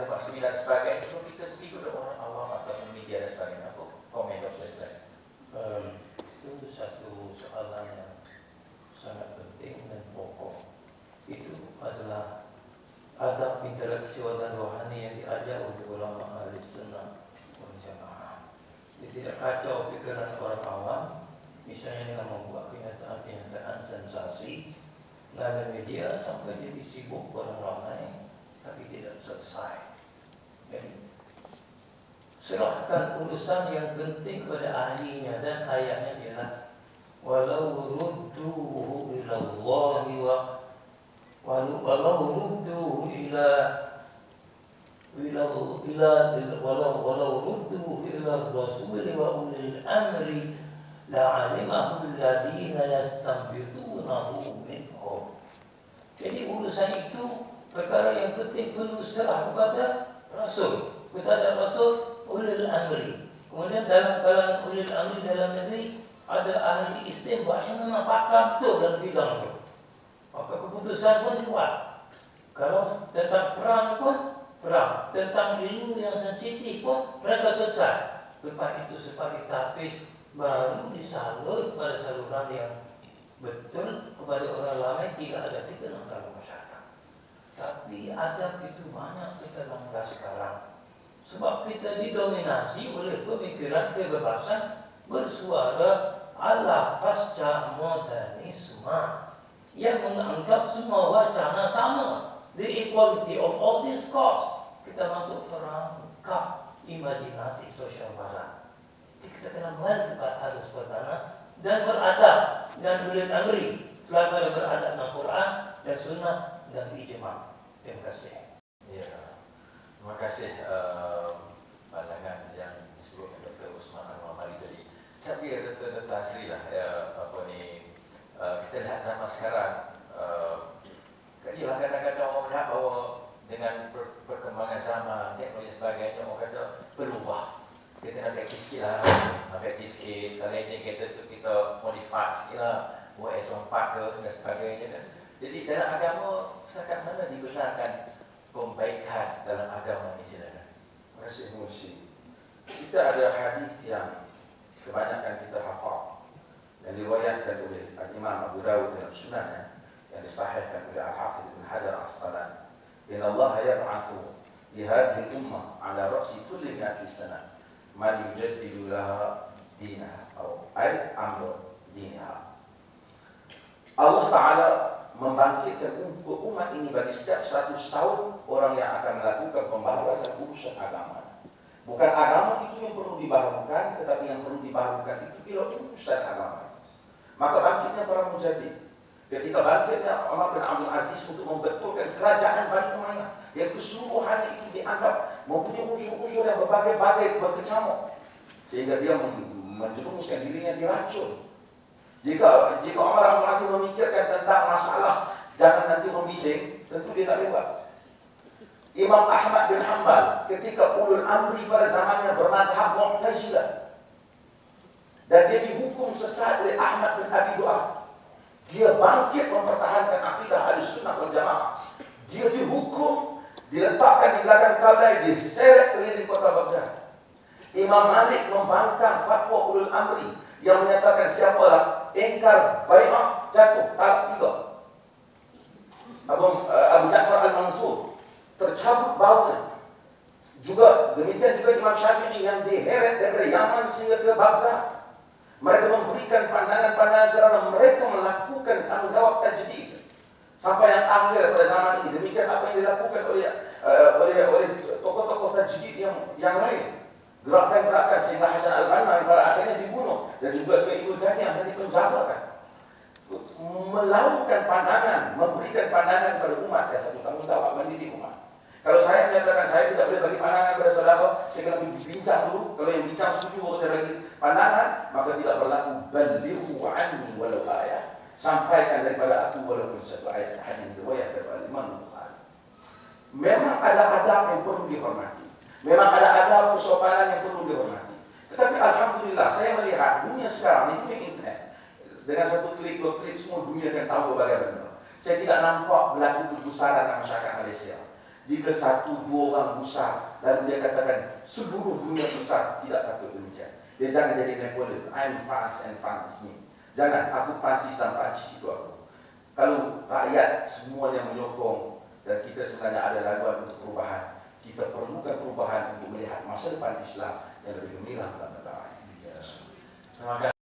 Lepas 9 sebagainya, sebelum kita ikut orang awam atau media dan sebagainya, apa komen Dr. Islam? Itu satu soalan yang sangat penting dan pokok. Itu adalah adab intelektual dan rohani yang diajar oleh ulama ahli sunnah wal jamaah. Dia tidak kacau pikiran orang awam, misalnya dengan membuat kenyataan-kenyataan sensasi, lalu media sampai jadi sibuk orang ramai, tapi tidak selesai. Jadi, serahkan urusan yang penting kepada ahlinya, dan ayatnya ialah walau rudduhu ila Allahi walau rudduhu walau rudduhu ila Rasuli wa ulil amri la'alimahu alladhina yastanbitunahu minhum. Jadi urusan itu perkara yang penting perlu serah kepada Rasul, kepada Rasul ulil amri. Kemudian dalam kalangan ulil amri dalam negeri ada ahli istimba yang memang pakar betul dalam bidang itu. Maka keputusan pun dibuat. Kalau tentang perang pun perang, tentang ilmu yang sensitif pun mereka selesai. Lepas itu sebagai tapis baru disalur pada saluran yang betul kepada orang ramai, tidak ada fitnah dalam masyarakat. Tapi adab itu banyak kita langgar sekarang. Sebab kita didominasi oleh pemikiran kebebasan bersuara ala pasca modernisme yang menganggap semua wacana sama. The equality of all discourse. Kita masuk perangkap imajinasi sosial barat. Jadi kita kena balik kepada asas pertama dan beradab dan ulil amri, selalu beradab dengan Quran dan Sunnah dan ijma'. Terima kasih. Ya, terima kasih pandangan yang disebut Dr. Usman Anwar Mari tadi. Saya kira Dr. Asri lah, kita lihat zaman sekarang. Ialah kadang-kadang orang melihat bahawa dengan perkembangan zaman, teknologi sebagainya, orang kata berubah. Kita nak baiki sikit lah, kalau engine kereta tu kita modify sikit lah, buat S4 ke dan sebagainya kan. Jadi dalam agama, setakat mana dibenarkan pembaikan dalam agama ini, silakan. Terima kasih Musi. Kita ada hadis yang kebanyakan kita hafal yang diriwayatkan oleh Imam Abu Dawud dalam sunannya, yang disahihkan oleh Al-Hafidh Ibn Hajar Al-Asqalani. Inna Allah yab'athu li hadhihi al-ummah ala ra'si kulli 100 sana man yujaddidu laha dinaha atau ay amr dinaha. Allah Ta'ala membangkitkan umat ini bagi setiap 100 tahun orang yang akan melakukan pembaharuan urusan agama. Bukan agama itu yang perlu dibaharukan, tetapi yang perlu dibaharukan itu bila urusan agama. Maka bangkitnya para mujadid. Ketika bangkitnya Umar bin Abdul Aziz untuk membetulkan kerajaan Bani Umayyah yang keseluruhannya itu dianggap mempunyai unsur-unsur yang berbagai-bagai berkecamuk, sehingga dia menjerumuskan dirinya diracun. Jika Umar bin Abdul Aziz memikirkan tentang masalah jangan nanti membising, tentu dia tak lewat. Imam Ahmad bin Hanbal ketika ulul amri pada zamannya bermazhab Mu'tazilah dan dia dihukum sesat oleh Ahmad bin Abi Du'ad. Dia bangkit mempertahankan akidah Ahlussunnah wal Jamaah. Dia dihukum, diletakkan di belakang kalai, diseret keliling kota Baghdad. Imam Malik membangkang fatwa ulul amri yang menyatakan siapalah ingkar bai'ah jatuh talak 3. Abu Ja'far Al-Mansur tercabut baunya. Juga demikian juga Imam Syafi'i yang diheret dari Yaman sehingga ke Baghdad. Mereka memberikan pandangan-pandangan kerana mereka melakukan tanggungjawab tajdid. Sampai yang akhir pada zaman ini, demikian apa yang dilakukan oleh tokoh-tokoh tajdid yang lain. Gerakan-gerakan sehingga Hasan Al-Banna yang pada akhirnya dibunuh dan juga Ibnu Taimiyah yang dipenjarakan. Melakukan pandangan, memberikan pandangan kepada umat yang satu tanggungjawab mendidik umat. Kalau saya menyatakan saya tidak boleh bagi pandangan kepada saudara, saya kena bincang dulu. Kalau yang bincang setuju baru saya bagi pandangan, maka tidak berlaku balighu anni walau ayat. Sampaikan daripada aku walaupun satu ayat. Hadis riwayat dari Imam Bukhari. Memang ada adab yang perlu dihormati. Memang ada adab kesopanan yang perlu dihormati. Tetapi alhamdulillah saya melihat dunia sekarang ini dunia internet. Dengan satu klik, dua klik semua dunia akan tahu berbagai benda. Saya tidak nampak berlaku kegusaran dalam masyarakat Malaysia. Jika satu dua orang besar, lalu dia katakan seluruh dunia besar, tidak patut demikian. Dia jangan jadi Napoleon. I'm France and France me. Jangan, aku Prancis dan Prancis itu aku. Kalau rakyat semuanya menyokong dan kita sebenarnya ada laluan untuk perubahan, kita perlukan perubahan untuk melihat masa depan Islam yang lebih gemilang dalam negara ini. Terima kasih.